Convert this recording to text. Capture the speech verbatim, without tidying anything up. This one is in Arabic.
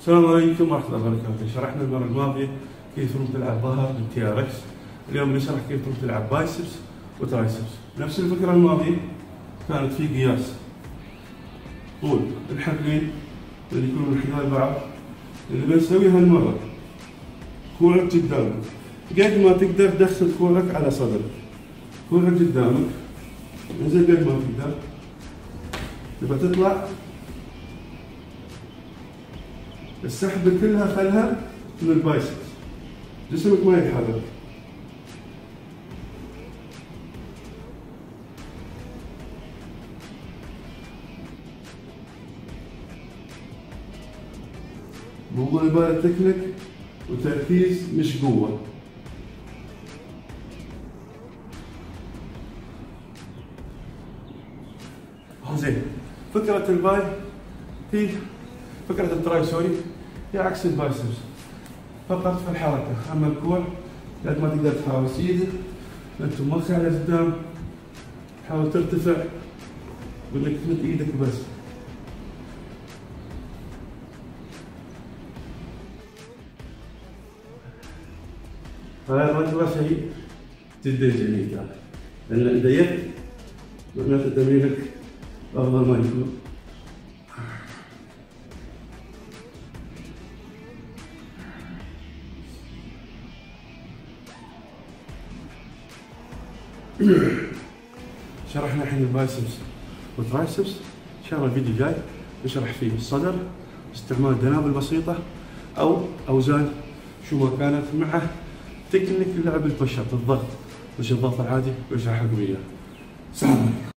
السلام عليكم ورحمة الله وبركاته. شرحنا المرة الماضية كيف تروح تلعب ظهر بالتي ار اكس، اليوم نشرح كيف تروح تلعب بايسبس وترايسبس. نفس الفكرة الماضية كانت في قياس طول الحبلين اللي يكونوا من حذاء بعض، اللي بنسويها المرة كوعك قدامك قد ما تقدر دخل كوعك على صدرك، كوعك قدامك انزل قد ما تقدر، تبى تطلع السحبة كلها خلها من البايسبس، جسمك ما يتحرك. موضوع يبغى تكنيك وتركيز مش قوة. زين، فكرة الباي هي فكرة التراي سوري هي عكس البايسبس فقط في الحركة، أما الكوع قد ما تقدر تحاول ايدك انت مخ على قدام، حاول ترتفع وانك تمد ايدك بس. هذا الركبة شيء جدا جميل كان، لأن إذا ضيقت معناته تمرينك أفضل ما يكون. شرحنا الحين البايسبس والترايسبس، إن شاء الله الفيديو الجاي نشرح فيه الصدر، استعمال دنابل بسيطة أو أوزان شو ما كانت، مع تكنيك لعب البوش اب، الضغط مش الضغط العادي، وإشراحكم إياه. السلام عليكم.